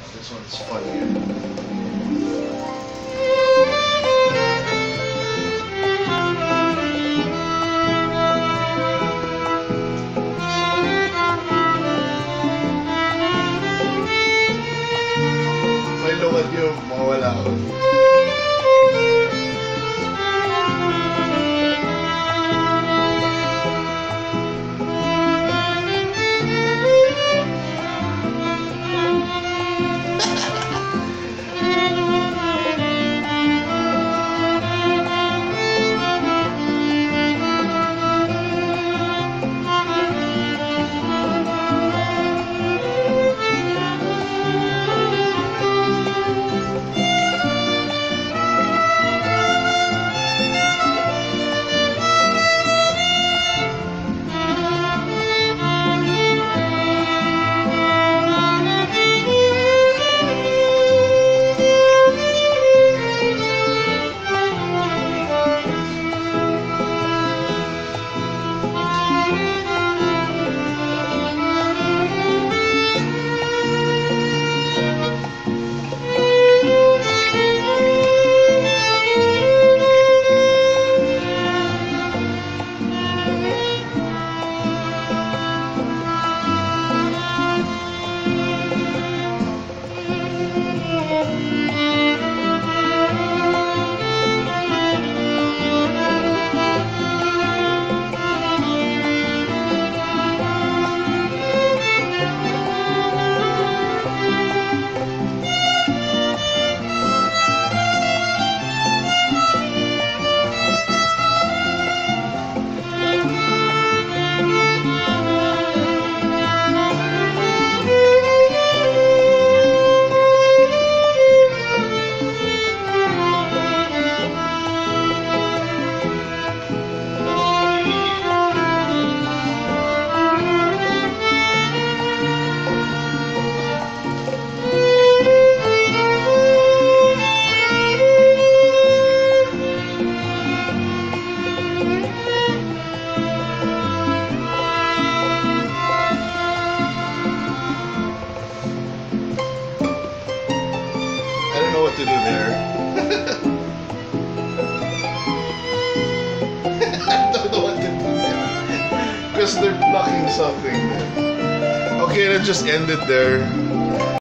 This one's funnier. May lungad yung mawala ako. I don't know what to do there. I don't know what to do there. Because they're blocking something there. Okay, let's just end it there.